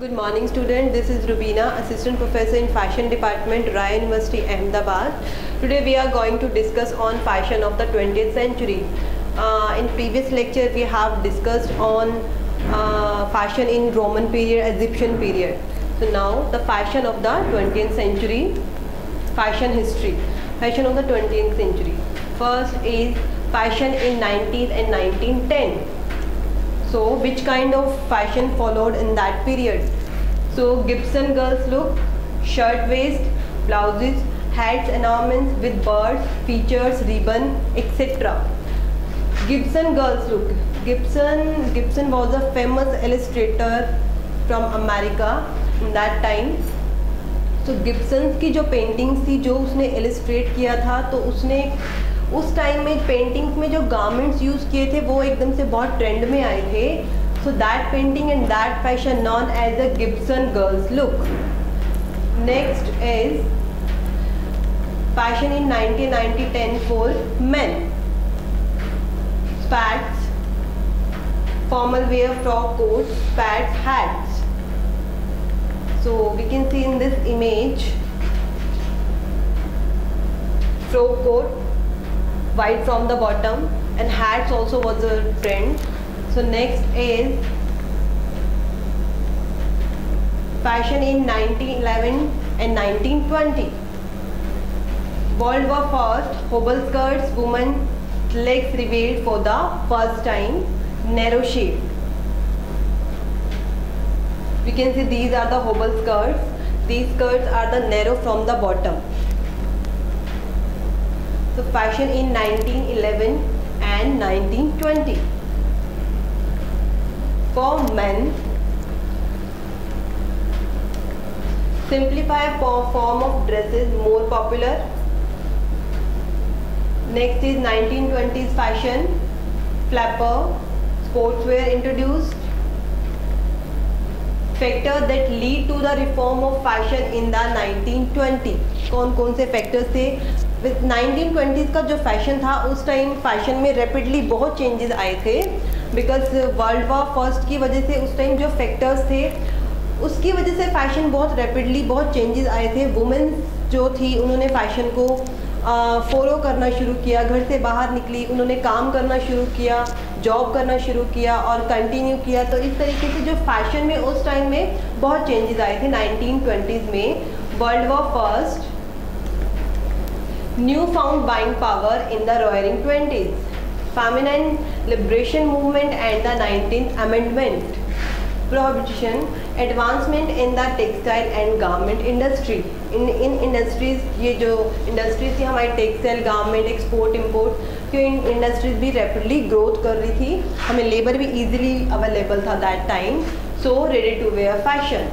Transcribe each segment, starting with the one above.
Good morning student, this is Rubina, Assistant Professor in Fashion Department, Raya University, Ahmedabad. Today we are going to discuss on fashion of the 20th century. In previous lecture we have discussed on fashion in Roman period, Egyptian period. So now the fashion of the 20th century, fashion history, fashion of the 20th century. First is fashion in 19th and 1910. So which kind of fashion followed in that period? So Gibson girls look, shirt waist, blouses, hats and ornaments with birds, features, ribbon, etc. Gibson girls look. Gibson was a famous illustrator from America in that time. So Gibson की जो paintings थी जो उसने illustrate किया था, तो उसने उस टाइम में पेंटिंग्स में जो गारमेंट्स यूज़ किए थे वो एकदम से बहुत ट्रेंड में आए थे. So that painting and that fashion known as a Gibson girls look. Next is fashion in 1990-10 for men. spats, formal wear, frock coats, spats, hats. So we can see in this image frock coat, white from the bottom, and hats also was a trend. So next is fashion in 1911 and 1920. World War First, hobble skirts, women legs revealed for the first time, narrow shape. We can see these are the hobble skirts. These skirts are the narrow from the bottom. So fashion in 1911 and 1920. For men, simplify form of dresses more popular. Next is 1920s fashion, flapper, sportswear introduced. Factors that lead to the reform of fashion in the 1920. कौन कौन से factors थे? With 1920s का जो fashion था उस time fashion में rapidly बहुत चेंजेस आए थे, बिकॉज वर्ल्ड वॉर फर्स्ट की वजह से उस टाइम जो फैक्टर्स थे उसकी वजह से फैशन बहुत रैपिडली बहुत चेंजेस आए थे. वुमेन जो थी उन्होंने फैशन को फॉलो करना शुरू किया, घर से बाहर निकली, उन्होंने काम करना शुरू किया, जॉब करना शुरू किया और कंटिन्यू किया. तो इस तरीके से जो फैशन में उस टाइम में बहुत चेंजेस आए थे 1920s में. World war first, new found buying power in the roaring 20s, feminine liberation movement and the 19th amendment, prohibition, advancement in the textile and garment industry. इन इंडस्ट्रीज़, ये जो इंडस्ट्रीज थी हमारी टेक्सटाइल, गारमेंट, एक्सपोर्ट इम्पोर्ट, क्यों इन industries भी rapidly growth कर रही थी, हमें लेबर भी इजीली अवेलेबल था that time. So ready to wear fashion,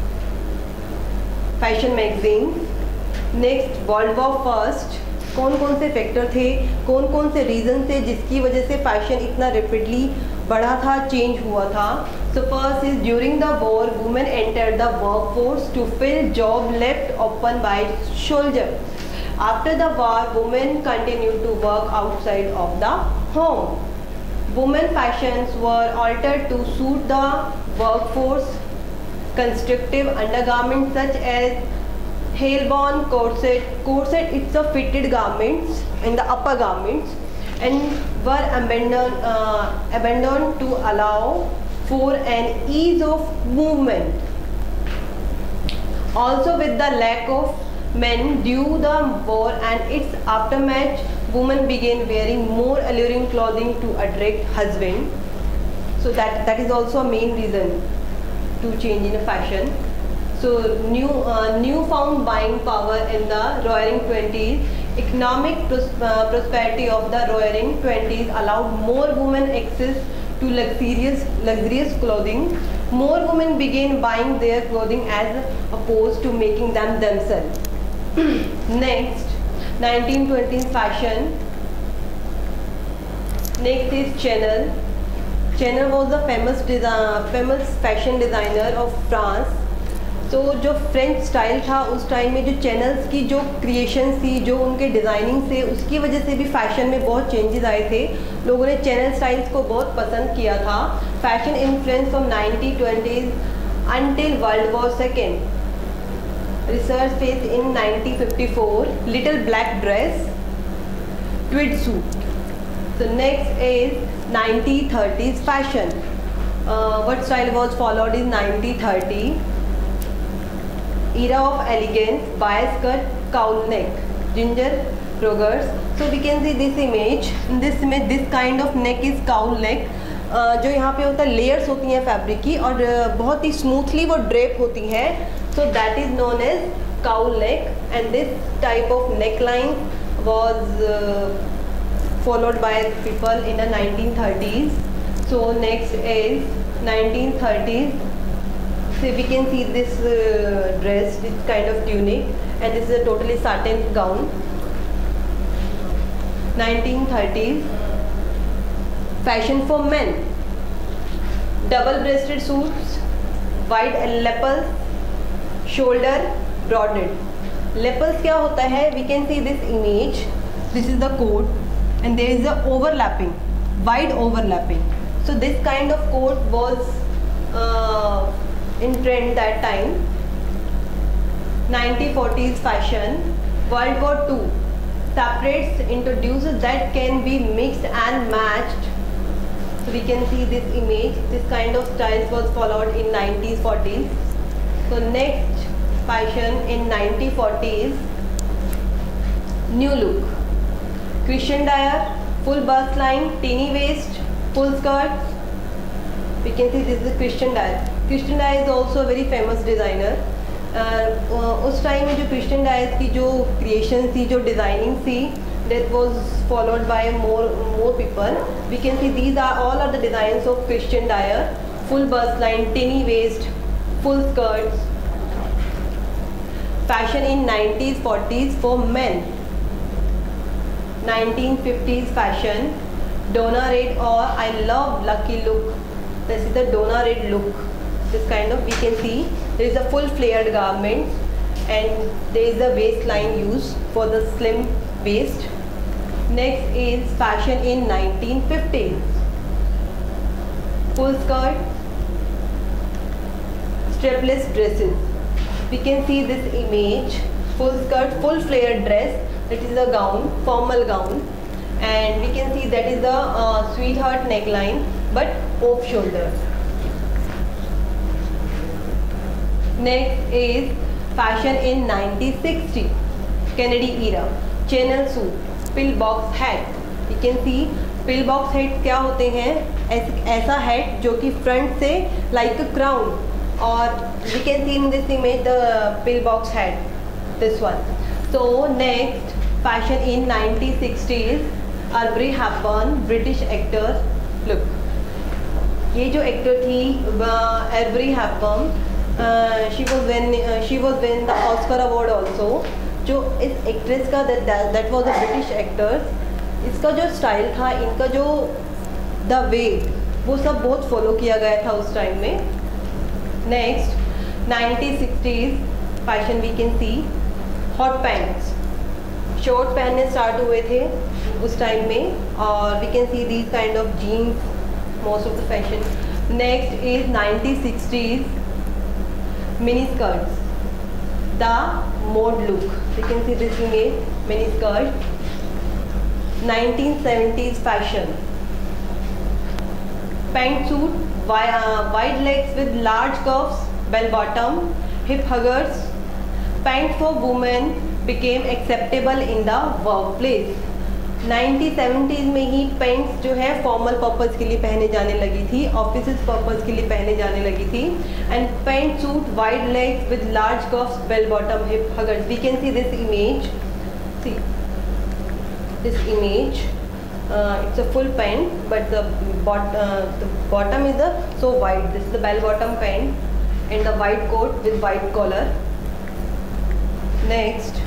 fashion magazine. Next world war first, कौन कौन से फैक्टर थे, कौन कौन से रीज़न थे जिसकी वजह से फैशन इतना रैपिडली बढ़ा था, चेंज हुआ था. So first is during the war women entered the workforce to fill job left open by soldier. After the war women continue to work outside of the home. Women fashions were altered to suit the workforce. Constructive undergarments such as Halebone, corset it's a fitted garments in the upper garments, and were abandoned to allow for an ease of movement. Also with the lack of men due the war and its aftermath, women began wearing more alluring clothing to attract husband. So that is also a main reason to change in a fashion. So newfound buying power in the roaring 20s, economic prosperity of the roaring 20s allowed more women access to luxurious clothing. More women began buying their clothing as opposed to making them themselves. Next, 1920s fashion. Next is Chanel. Chanel was a famous fashion designer of France. तो जो French style था उस time में, जो channels की जो creations थी, जो उनके डिज़ाइनिंग से, उसकी वजह से भी फैशन में बहुत चेंजेस आए थे. लोगों ने चैनल स्टाइल्स को बहुत पसंद किया था. Fashion influence from 1920s until World War II. Research phase in 1954, little black dress, tweed suit. So next is 1930s fashion. What style was followed in 1930? Era of elegance, bias cut, cowl neck, ginger rogers. So we can see this image. In this image, this kind of neck is cowl neck. जो यहाँ पे होता है layers होती हैं fabric की और बहुत ही स्मूथली वो ड्रेप होती हैं. So that is known as cowl neck, and this type of neckline was followed by people in the 1930s. So next is 1930s. So we can see this dress, this kind of tunic, and this is a totally satin gown. 1930s fashion for men. Double-breasted suits, wide lapels, shoulder broadened. Lapels क्या होता है? We can see this image. This is the coat, and there is a overlapping, wide overlapping. So this kind of coat was in trend that time. 1940s fashion. World War II. Separates introduces that can be mixed and matched. So we can see this image. This kind of styles was followed in 90s, 40s. So next fashion in 1940s. New look. Christian Dior, full bust line, teeny waist, full skirt. We can see this is Christian Dior. Christian Dior is also a very famous designer. उस time में जो Christian Dyer की जो creation थी, जो designing थी, that was followed by more people. We can see these are all are the designs of Christian Dior. Full bust line, teeny waist, full skirts. Fashion in 90s, 40s for men. 1950s fashion. Donna Reed or I love lucky look. This is the Donna Reed look. This kind of, we can see there is a full flared garment, and there is a waistline used for the slim waist. Next is fashion in 1950s. Full skirt, strapless dresses. We can see this image. Full skirt, full flared dress. That is a gown, formal gown, and we can see that is the sweetheart neckline, but off shoulder. Next is fashion in 1960, Kennedy era. Channel suit, pillbox hat. You can see pillbox hat क्या होते हैं? ऐसा hat जो कि front से like a crown, और we can see in this image the pillbox hat. This one. So next fashion in 1960s, Audrey Hepburn, British actor. Look, ये जो actor थी Audrey Hepburn. She was win the Oscar award also. जो इस actress का that was a British actor, इसका जो style था, इनका जो द वे, वो सब बहुत फॉलो किया गया था उस टाइम में. Next 1960s fashion, we can see hot pants. Short पहनने स्टार्ट हुए थे उस टाइम में, और we can see these kind of jeans most of the fashion. Next is 1960s mini skirts, the mode look. You can see this image, mini skirt. 1970s fashion, pant suit, wide legs with large cuffs, bell bottom, hip huggers. Pant for women became acceptable in the workplace. 1970s में ही pants जो है formal purpose के लिए पहने जाने लगी थी, office purpose के लिए पहने जाने लगी थी. And pant suit, wide legs with large cuffs, bell bottom, hip huggers. We can see this image. See this image. It's a full pant, but the bottom is so wide. This is the bell bottom pant and the white coat with white collar. Next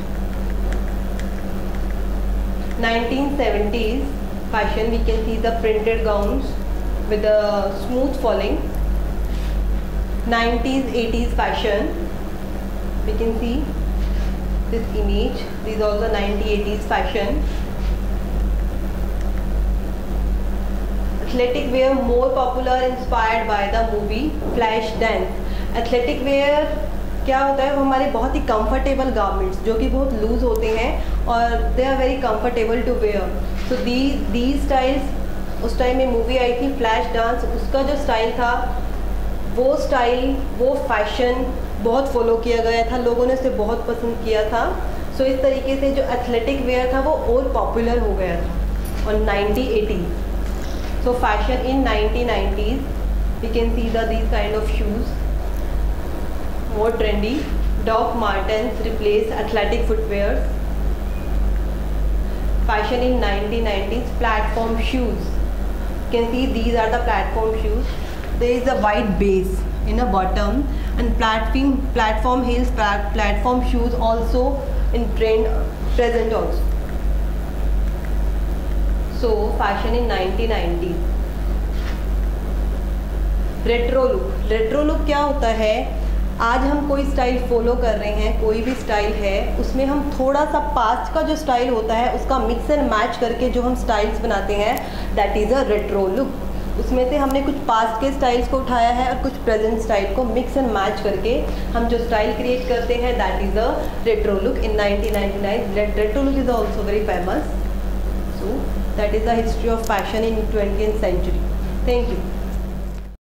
1970s fashion, we can see the printed gowns with a smooth falling. 90s 80s fashion, we can see this image. This is also 90s fashion. Athletic wear more popular, inspired by the movie Flashdance. Athletic wear क्या होता है, वो हमारे बहुत ही comfortable garments जो कि बहुत loose होते हैं और they are very comfortable to wear. So the styles, उस टाइम में मूवी आई थी फ्लैश डांस, उसका जो स्टाइल था वो स्टाइल, वो फैशन बहुत फॉलो किया गया था, लोगों ने उसे बहुत पसंद किया था. सो इस तरीके से जो एथलेटिक वेयर था वो और पॉपुलर हो गया था और 1980. सो fashion in 1990s we can see these kind of shoes more trendy. Doc Martens replaced athletic footwear. Fashion in 1990s, platform shoes. You can see these are the platform shoes. There is a white base in a bottom and platform heels, platform shoes also in trend present also. So fashion in 1990s. Retro look क्या होता है, आज हम कोई style follow कर रहे हैं, कोई भी स्टाइल है, उसमें हम थोड़ा सा पास्ट का जो स्टाइल होता है उसका मिक्स एंड मैच करके जो हम स्टाइल्स बनाते हैं, that is a retro look. उसमें से हमने कुछ पास्ट के स्टाइल्स को उठाया है और कुछ प्रेजेंट स्टाइल को मिक्स एंड मैच करके हम जो स्टाइल क्रिएट करते हैं, that is a retro look. In 1999 retro look is also very famous. So that is the history of fashion in 20th century. Thank you.